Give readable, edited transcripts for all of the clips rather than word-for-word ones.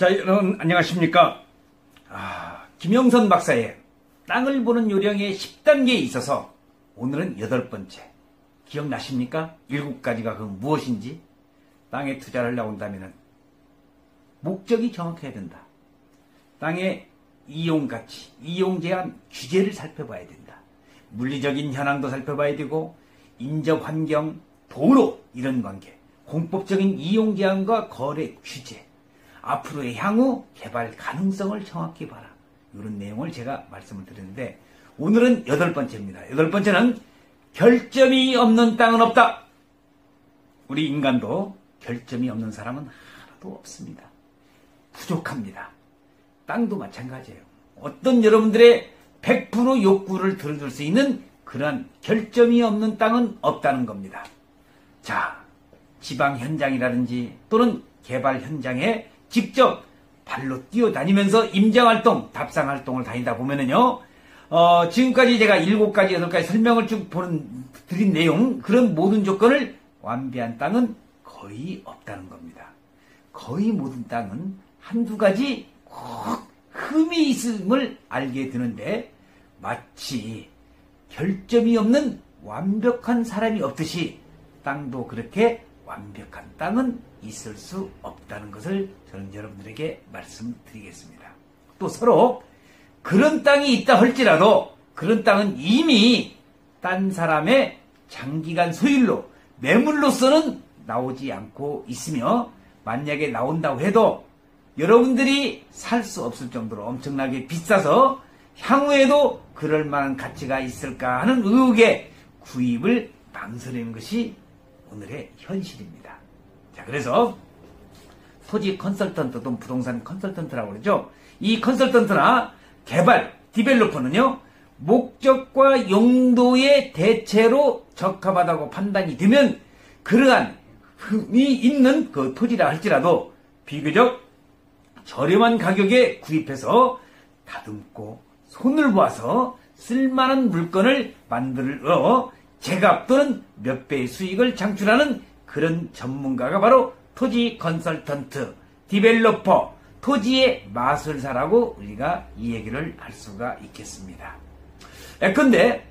자, 여러분 안녕하십니까? 김영선 박사의 땅을 보는 요령의 10단계에 있어서 오늘은 8번째. 기억나십니까? 7가지가 그 무엇인지? 땅에 투자를 하려고 한다면 목적이 정확해야 된다. 땅의 이용가치, 이용제한 규제를 살펴봐야 된다. 물리적인 현황도 살펴봐야 되고 인적 환경, 도로 이런 관계, 공법적인 이용제한과 거래 규제, 앞으로의 향후 개발 가능성을 정확히 봐라. 이런 내용을 제가 말씀을 드렸는데 오늘은 8번째입니다. 8번째는 결점이 없는 땅은 없다. 우리 인간도 결점이 없는 사람은 하나도 없습니다. 부족합니다. 땅도 마찬가지예요. 어떤 여러분들의 100% 욕구를 들어줄 수 있는 그러한 결점이 없는 땅은 없다는 겁니다. 자, 지방 현장이라든지 또는 개발 현장에 직접 발로 뛰어다니면서 임장활동, 답상활동을 다니다 보면은요, 지금까지 제가 7가지, 8가지 설명을 쭉 드린 내용, 그런 모든 조건을 완비한 땅은 거의 없다는 겁니다. 거의 모든 땅은 한두 가지 꼭 흠이 있음을 알게 되는데, 마치 결점이 없는 완벽한 사람이 없듯이 땅도 그렇게 완벽한 땅은 있을 수 없다는 것을 저는 여러분들에게 말씀드리겠습니다. 또 서로 그런 땅이 있다 할지라도 그런 땅은 이미 딴 사람의 장기간 소유로 매물로서는 나오지 않고 있으며 만약에 나온다고 해도 여러분들이 살 수 없을 정도로 엄청나게 비싸서 향후에도 그럴 만한 가치가 있을까 하는 의혹에 구입을 망설이는 것이 오늘의 현실입니다. 자, 그래서 토지 컨설턴트 또는 부동산 컨설턴트라고 그러죠. 이 컨설턴트나 개발, 디벨로퍼는요, 목적과 용도의 대체로 적합하다고 판단이 되면 그러한 흠이 있는 그 토지라 할지라도 비교적 저렴한 가격에 구입해서 다듬고 손을 모아서 쓸만한 물건을 만들어 제값 또는 몇 배의 수익을 창출하는 그런 전문가가 바로 토지 컨설턴트, 디벨로퍼, 토지의 마술사라고 우리가 이 얘기를 할 수가 있겠습니다. 예컨대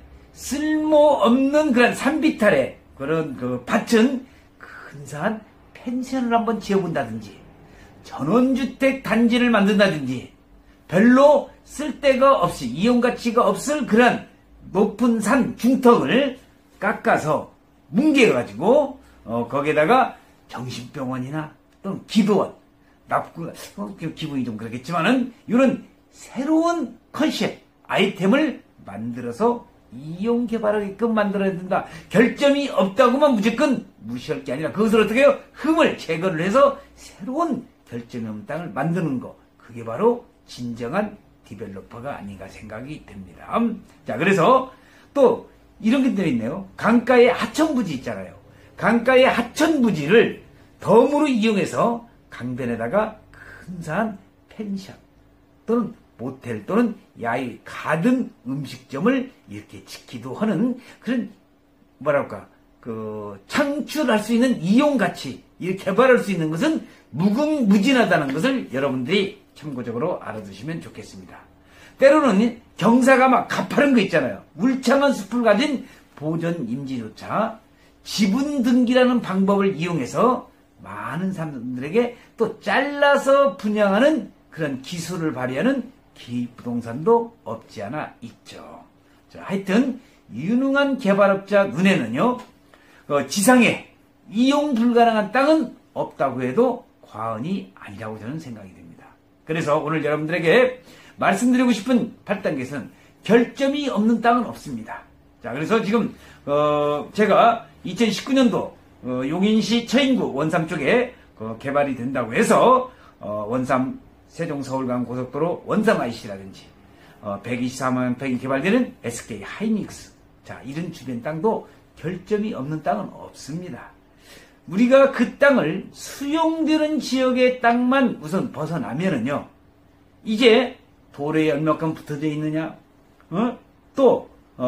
쓸모없는 그런 산비탈의 그런 그 밭은 근사한 펜션을 한번 지어본다든지 전원주택 단지를 만든다든지 별로 쓸데가 없이 이용가치가 없을 그런 높은 산 중턱을 깎아서 뭉개가지고 거기에다가 정신병원이나 또는 기도원, 납구, 기분이 좀 그렇겠지만은 이런 새로운 컨셉, 아이템을 만들어서 이용 개발하게끔 만들어야 된다. 결점이 없다고만 무조건 무시할 게 아니라 그것을 어떻게 해요? 흠을 제거를 해서 새로운 결점이 없는 땅을 만드는 거. 그게 바로 진정한 디벨로퍼가 아닌가 생각이 됩니다. 자, 그래서 또 이런 게 들어있네요. 강가의 하천부지 있잖아요. 강가의 하천부지를 덤으로 이용해서 강변에다가 근사한 펜션 또는 모텔 또는 야외 가든 음식점을 이렇게 짓기도 하는 그런 뭐랄까 그 창출할 수 있는 이용가치 이렇게 개발할 수 있는 것은 무궁무진하다는 것을 여러분들이 참고적으로 알아두시면 좋겠습니다. 때로는 경사가 막 가파른 거 있잖아요. 울창한 숲을 가진 보전 임지조차 지분 등기라는 방법을 이용해서 많은 사람들에게 또 잘라서 분양하는 그런 기술을 발휘하는 기부동산도 없지 않아 있죠. 자, 하여튼 유능한 개발업자 눈에는요, 지상에 이용 불가능한 땅은 없다고 해도 과언이 아니라고 저는 생각이 됩니다. 그래서 오늘 여러분들에게 말씀드리고 싶은 8단계에서는 결점이 없는 땅은 없습니다. 자, 그래서 지금 제가 2019년도 용인시 처인구 원삼 쪽에 개발이 된다고 해서 원삼 세종 서울간 고속도로 원삼 IC라든지 124만 평이 개발되는 SK 하이닉스, 자, 이런 주변 땅도 결점이 없는 땅은 없습니다. 우리가 그 땅을 수용되는 지역의 땅만 우선 벗어나면은요, 이제 도로에 얼마큼 붙어져 있느냐, 또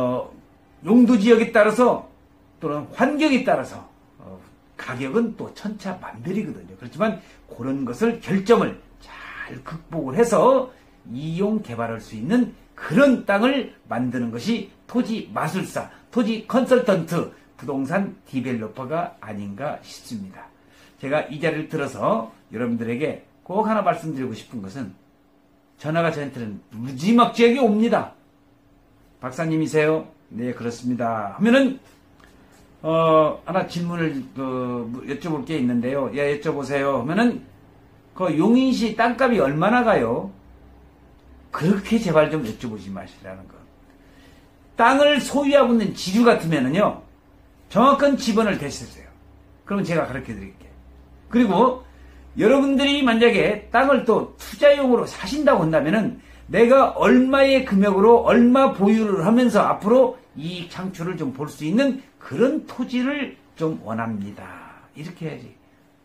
용도 지역에 따라서 또는 환경에 따라서 가격은 또 천차만별이거든요. 그렇지만 그런 것을 결점을 잘 잘 극복을 해서 이용 개발할 수 있는 그런 땅을 만드는 것이 토지 마술사, 토지 컨설턴트, 부동산 디벨로퍼가 아닌가 싶습니다. 제가 이 자리를 들어서 여러분들에게 꼭 하나 말씀드리고 싶은 것은 전화가 저한테는 무지막지하게 옵니다. 박사님이세요? 네, 그렇습니다. 하면은 하나 질문을 여쭤볼 게 있는데요. 예, 여쭤보세요. 하면은 그 용인시 땅값이 얼마나 가요? 그렇게 제발 좀 여쭤보지 마시라는 거. 땅을 소유하고 있는 지주 같으면은요, 정확한 지번을 대주세요. 그러면 제가 가르쳐 드릴게요. 그리고 여러분들이 만약에 땅을 또 투자용으로 사신다고 한다면은 내가 얼마의 금액으로 얼마 보유를 하면서 앞으로 이익 창출을 좀 볼 수 있는 그런 토지를 좀 원합니다. 이렇게 해야지.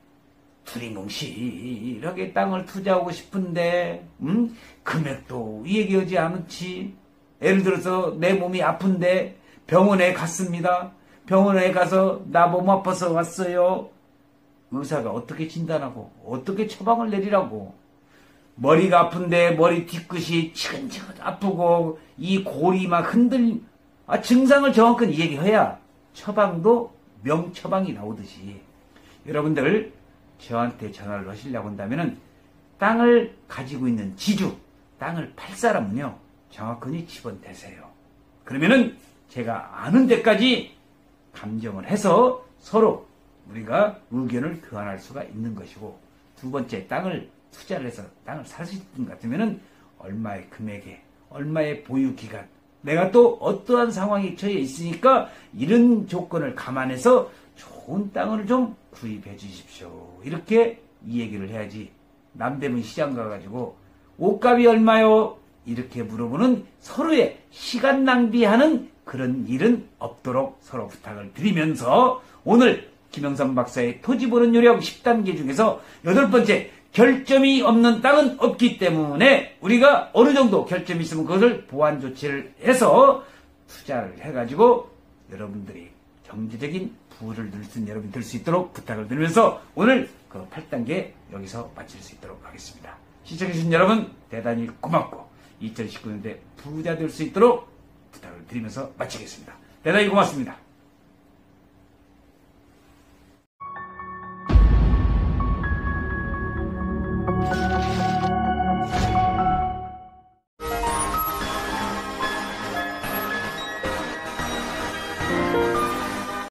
두리뭉실하게 땅을 투자하고 싶은데 금액도 얘기하지 않지. 예를 들어서 내 몸이 아픈데 병원에 갔습니다. 병원에 가서 나 몸 아파서 왔어요. 의사가 어떻게 진단하고 어떻게 처방을 내리라고. 머리가 아픈데 머리 뒤끝이 치근치근 아프고 이 골이 막 증상을 정확히 얘기해야 처방도 명처방이 나오듯이 여러분들 저한테 전화를 하시려고 한다면은 땅을 가지고 있는 지주, 땅을 팔 사람은요, 정확히 집어내세요. 그러면은 제가 아는 데까지 감정을 해서 서로 우리가 의견을 교환할 수가 있는 것이고, 두 번째, 땅을 투자를 해서 땅을 살 수 있는 것 같으면은 얼마의 금액에, 얼마의 보유 기간, 내가 또 어떠한 상황에 처해 있으니까 이런 조건을 감안해서 좋은 땅을 좀 구입해 주십시오. 이렇게 이 얘기를 해야지. 남대문 시장 가가지고 옷값이 얼마요? 이렇게 물어보는 서로의 시간 낭비하는 그런 일은 없도록 서로 부탁을 드리면서 오늘 김영선 박사의 토지 보는 요령 10단계 중에서 8번째, 결점이 없는 땅은 없기 때문에 우리가 어느 정도 결점이 있으면 그것을 보완 조치를 해서 투자를 해가지고 여러분들이 경제적인 부를 늘 수 있는 여러분이 될 수 있도록 부탁을 드리면서 오늘 그 8단계 여기서 마칠 수 있도록 하겠습니다. 시청해주신 여러분 대단히 고맙고 2019년대 부자 될 수 있도록 부탁을 드리면서 마치겠습니다. 대단히 고맙습니다.